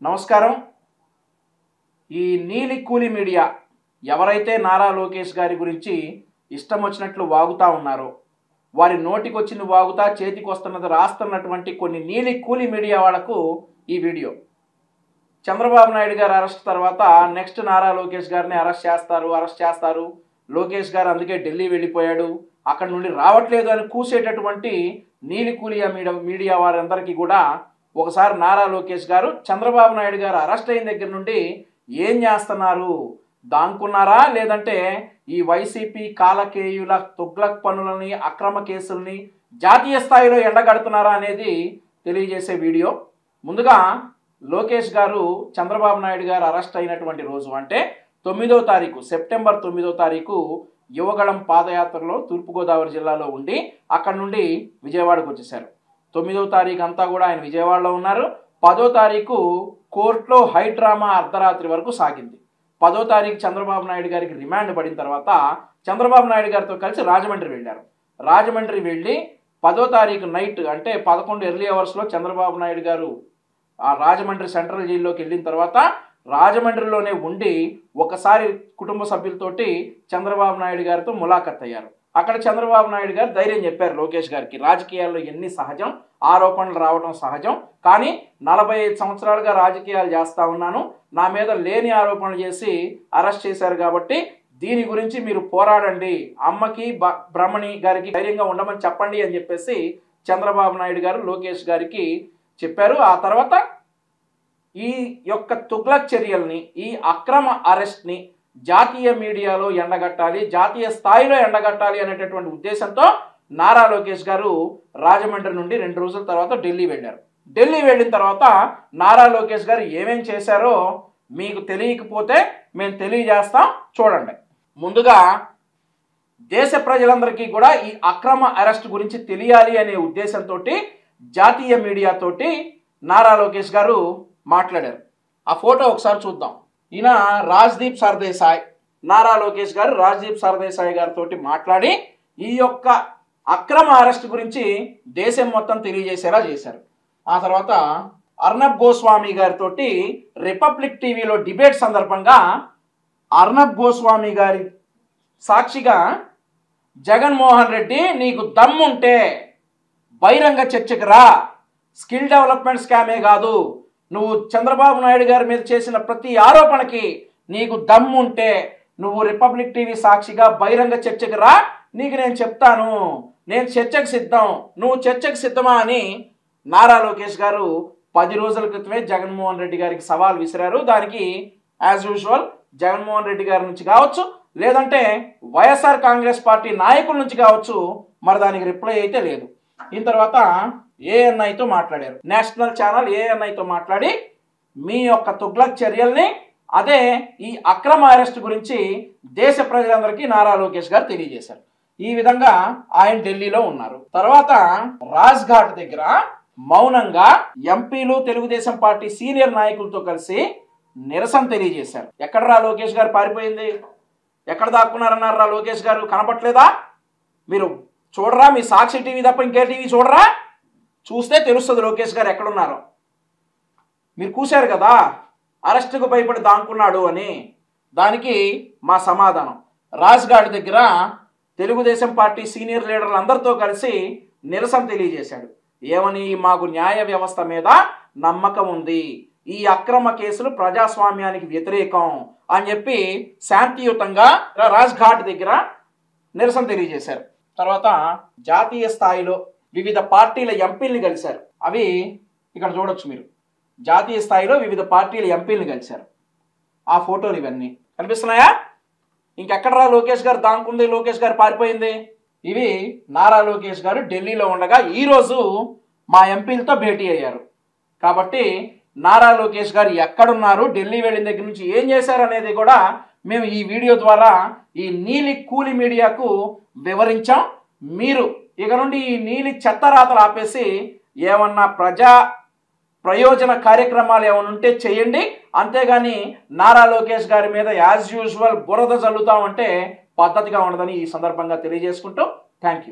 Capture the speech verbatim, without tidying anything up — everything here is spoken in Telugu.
నమస్కారం. ఈ నీలి కూలి మీడియా ఎవరైతే నారా లోకేష్ గారి గురించి ఇష్టం వచ్చినట్లు వాగుతా ఉన్నారో, వారి నోటికి వచ్చింది వాగుతా చేతికి వస్తున్నది రాస్తున్నటువంటి కొన్ని నీలి కూలి మీడియా వాళ్లకు ఈ వీడియో. చంద్రబాబు నాయుడు గారు అరెస్ట్ తర్వాత నెక్స్ట్ నారా లోకేష్ గారిని అరెస్ట్ చేస్తారు అరెస్ట్ చేస్తారు లోకేష్ గారు అందుకే ఢిల్లీ వెళ్ళిపోయాడు, అక్కడ నుండి రావట్లేదు అని కూసేటటువంటి నీలి కూలియా మీడియా మీడియా వారందరికీ కూడా ఒకసారి నారా లోకేష్ గారు చంద్రబాబు నాయుడు గారు అరెస్ట్ అయిన దగ్గర నుండి ఏం చేస్తున్నారు, దాంకున్నారా లేదంటే ఈ వైసీపీ కాలకేయుల తుగ్లక్ పనులని అక్రమ కేసుల్ని జాతీయ స్థాయిలో ఎండగడుతున్నారా అనేది తెలియజేసే వీడియో. ముందుగా లోకేష్ గారు చంద్రబాబు నాయుడు గారు అరెస్ట్ అయినటువంటి రోజు అంటే తొమ్మిదో తారీఖు సెప్టెంబర్ తొమ్మిదో తారీఖు యువగళం పాదయాత్రలో తూర్పుగోదావరి జిల్లాలో ఉండి అక్కడ నుండి విజయవాడకు వచ్చేసారు. తొమ్మిదో తారీఖు అంతా కూడా ఆయన విజయవాడలో ఉన్నారు. పదో తారీఖు కోర్టులో హై డ్రామా అర్ధరాత్రి వరకు సాగింది. పదో తారీఖు చంద్రబాబు నాయుడు గారికి రిమాండ్ పడిన తర్వాత చంద్రబాబు నాయుడు గారితో కలిసి రాజమండ్రి వెళ్ళారు. రాజమండ్రి వెళ్ళి పదో తారీఖు నైట్ అంటే పదకొండు ఎర్లీ అవర్స్లో చంద్రబాబు నాయుడు గారు ఆ రాజమండ్రి సెంట్రల్ జైల్లోకి వెళ్ళిన తర్వాత రాజమండ్రిలోనే ఉండి ఒకసారి కుటుంబ సభ్యులతోటి చంద్రబాబు నాయుడు గారితో ములాఖత్ అయ్యారు. అక్కడ చంద్రబాబు నాయుడు గారు ధైర్యం చెప్పారు లోకేష్ గారికి, రాజకీయాల్లో ఎన్ని సహజం, ఆరోపణలు రావడం సహజం, కానీ నలభై ఐదు సంవత్సరాలుగా రాజకీయాలు చేస్తా ఉన్నాను, నా మీద లేని ఆరోపణలు చేసి అరెస్ట్ చేశారు కాబట్టి దీని గురించి మీరు పోరాడండి, అమ్మకి బ్రహ్మణి గారికి ధైర్యంగా ఉండమని చెప్పండి అని చెప్పేసి చంద్రబాబు నాయుడు గారు లోకేష్ గారికి చెప్పారు. ఆ తర్వాత ఈ యొక్క తుగ్లక్ చర్యల్ని, ఈ అక్రమ అరెస్ట్ని జాతీయ మీడియాలో ఎండగట్టాలి, జాతీయ స్థాయిలో ఎండగట్టాలి అనేటటువంటి ఉద్దేశంతో నారా లోకేష్ గారు రాజమండ్రి నుండి రెండు రోజుల తర్వాత ఢిల్లీ వెళ్ళారు. ఢిల్లీ వెళ్ళిన తర్వాత నారా లోకేష్ గారు ఏమేం చేశారో మీకు తెలియకపోతే మేము తెలియజేస్తాం, చూడండి. ముందుగా దేశ ప్రజలందరికీ కూడా ఈ అక్రమ అరెస్ట్ గురించి తెలియాలి అనే ఉద్దేశంతో జాతీయ మీడియాతోటి నారా లోకేష్ గారు మాట్లాడారు. ఆ ఫోటో ఒకసారి చూద్దాం. ఈయన రాజ్దీప్ సర్దేశాయ్, నారా లోకేష్ గారు రాజ్దీప్ సర్దేశాయ్ గారితో మాట్లాడి ఈ యొక్క అక్రమ అరెస్ట్ గురించి దేశం మొత్తం తెలియజేసేలా చేశారు. ఆ తర్వాత అర్నబ్ గోస్వామి గారితో రిపబ్లిక్ టీవీలో డిబేట్ సందర్భంగా అర్నబ్ గోస్వామి గారి సాక్షిగా జగన్మోహన్ రెడ్డి నీకు దమ్ముంటే బహిరంగ చర్చకు రా, స్కిల్ డెవలప్మెంట్ స్కామే కాదు, నువ్వు చంద్రబాబు నాయుడు గారి మీద చేసిన ప్రతి ఆరోపణకి నీకు దమ్ముంటే నువ్వు రిపబ్లిక్ టీవీ సాక్షిగా బహిరంగ చర్చకు రా, నీకు నేను చెప్తాను, నేను చర్చకు సిద్ధం, నువ్వు చర్చకు సిద్ధమా అని నారా లోకేష్ గారు పది రోజుల క్రితమే జగన్మోహన్ రెడ్డి గారికి సవాల్ విసిరారు. దానికి యాజ్ యూజువల్ జగన్మోహన్ రెడ్డి గారి నుంచి కావచ్చు లేదంటే వైఎస్ఆర్ కాంగ్రెస్ పార్టీ నాయకుల నుంచి కావచ్చు, మరి దానికి రిప్లై అయితే లేదు. దీని తర్వాత ఏఎన్ఐతో మాట్లాడారు, నేషనల్ ఛానల్ ఏఎన్ఐతో మాట్లాడి మీ యొక్క తుగ్లక్ చర్యల్ని, అదే ఈ అక్రమ అరెస్ట్ గురించి దేశ ప్రజలందరికీ నారా లోకేష్ గారు తెలియజేశారు. ఈ విధంగా ఆయన ఢిల్లీలో ఉన్నారు. తర్వాత రాజ్ ఘాట్ దగ్గర మౌనంగా ఎంపీలు తెలుగుదేశం పార్టీ సీనియర్ నాయకులతో కలిసి నిరసన తెలియజేశారు. ఎక్కడరా లోకేష్ గారు పారిపోయింది, ఎక్కడ దాక్కున్నారన్నారా లోకేష్ గారు, కనపట్లేదా, మీరు చూడరా, మీ సాక్షి టీవీ తప్ప ఇంకే టీవీ చూడరా, చూస్తే తెలుస్తుంది లోకేష్ గారు ఎక్కడున్నారో. మీరు కూశారు కదా అరెస్టుకు భయపడి దాంకున్నాడు అని, దానికి మా సమాధానం రాజ్ఘాట్ దగ్గర తెలుగుదేశం పార్టీ సీనియర్ లీడర్లు అందరితో కలిసి నిరసన తెలియజేశాడు. ఏమని, మాకు న్యాయ వ్యవస్థ మీద నమ్మకం ఉంది, ఈ అక్రమ కేసులు ప్రజాస్వామ్యానికి వ్యతిరేకం అని చెప్పి శాంతియుతంగా రాజ్ఘాట్ దగ్గర నిరసన తెలియజేశారు. తర్వాత జాతీయ స్థాయిలో వివిధ పార్టీల ఎంపీల్ని కలిశారు. అవి ఇక్కడ చూడొచ్చు మీరు, జాతీయ స్థాయిలో వివిధ పార్టీల ఎంపీల్ని కలిశారు. ఆ ఫోటోలు ఇవన్నీ కనిపిస్తున్నాయా? ఇంకెక్కడరా లోకేష్ గారు దాంకుంది, లోకేష్ గారు పారిపోయింది? ఇవి నారా లోకేష్ గారు ఢిల్లీలో ఉండగా ఈరోజు మా ఎంపీలతో భేటీ అయ్యారు. కాబట్టి నారా లోకేష్ గారు ఎక్కడున్నారు, ఢిల్లీ వెళ్ళిన దగ్గర నుంచి ఏం చేశారు అనేది కూడా మేము ఈ వీడియో ద్వారా ఈ నీలి కూలి మీడియాకు వివరించాం. మీరు ఇక నుండి ఈ నీలి చెత్తరాతలు ఆపేసి ఏమన్నా ప్రజా ప్రయోజన కార్యక్రమాలు ఏమైనా ఉంటే చేయండి, అంతేగాని నారా లోకేష్ గారి మీద యాజ్ యూజువల్ బురద జల్లుతామంటే పద్ధతిగా ఉండదని ఈ సందర్భంగా తెలియజేసుకుంటూ థ్యాంక్ యూ.